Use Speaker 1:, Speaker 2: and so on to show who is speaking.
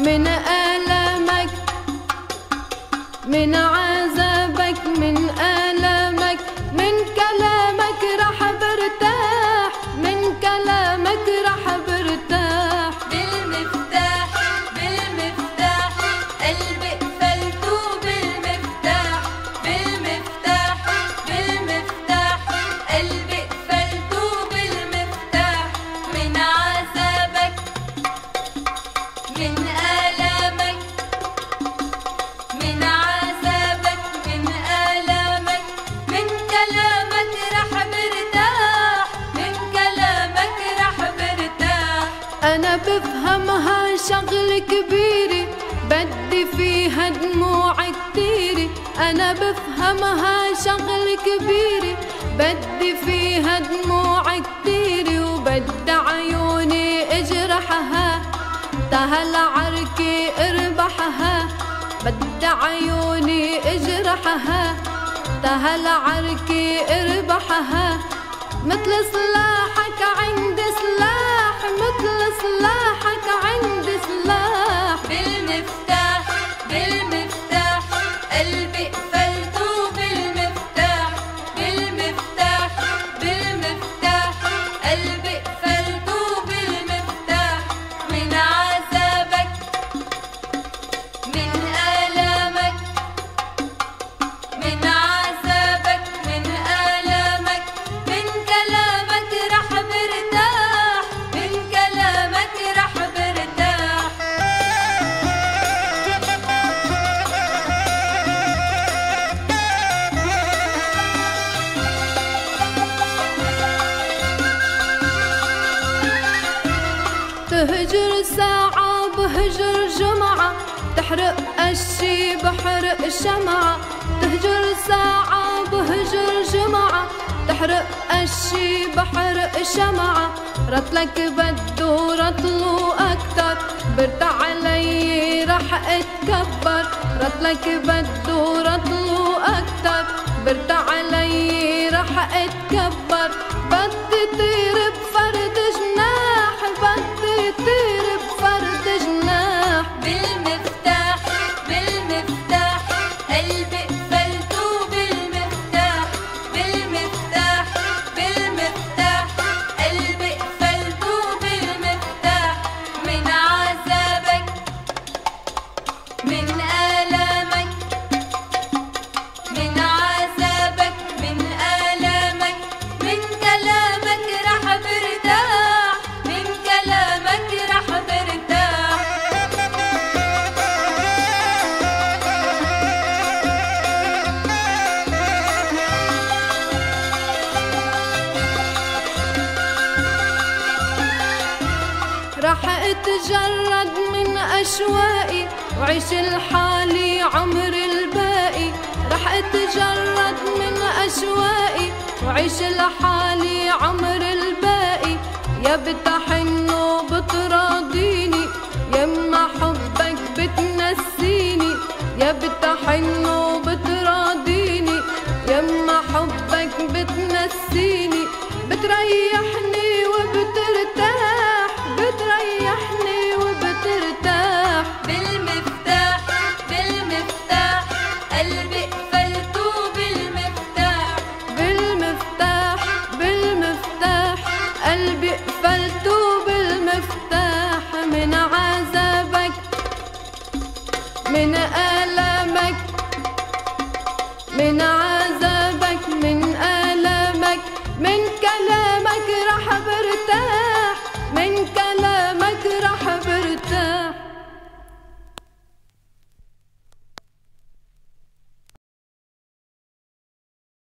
Speaker 1: من آلامك، من عذابك، من آلامك، من كلامك رح برتاح، من كلامك رح برتاح.
Speaker 2: بالمفتاح بالمفتاح قلبي قفلته بالمفتاح، بالمفتاح بالمفتاح قلبي قفلته بالمفتاح. من عذابك، من آلامك، من عذابك، من آلامك، من كلامك رح برتاح، من كلامك رح برتاح.
Speaker 1: أنا بفهمها شغلة كبيرة بدي فيها دموع كتيرة، أنا بفهمها شغلة كبيرة بدي فيها دموع كتيرة، وبدي عيوني اجرحها تهالعركة اربحها، بدي عيوني اجرحها تهالعركة اربحها. مثل سلاحك عندي سلاح، مثل سلاحك عندي سلاح.
Speaker 2: بالمفتاح بالمفتاح قلبي قفلته بالمفتاح، بالمفتاح بالمفتاح قلبي قفلته بالمفتاح. من عذابك، من آلامك، من عذابك، من آلامك، من كلامك رح برتاح، من كلامك رح برتاح.
Speaker 1: تهجر ساعة بهجر جمعة، تحرق قشي بحرق شمعة، تهجر ساعة بهجر جمعة، تحرق قشي بحرق شمعة. رطلك بدو رطلو أكتر، برت علي رح اتكبر، رطلك بدو رطلو أكتر، برت علي رح اتكبر. بدي طير بفرد جناح، بدي طير بفرد جناح.
Speaker 2: بالمفتاح بالمفتاح قلبي قفلته بالمفتاح، بالمفتاح بالمفتاح قلبي قفلته بالمفتاح. من عذابك، من آلامك، من عذابك، من آلامك، من كلامك رح برتاح، من كلامك رح برتاح.
Speaker 1: رح اتجرد من أشواقي وعيش لحالي عمر الباقي، رح اتجرد من أشواقي وعيش لحالي عمر الباقي. يا بتحن وبتراضيني، يما حبك بتنسيني، يا بتحن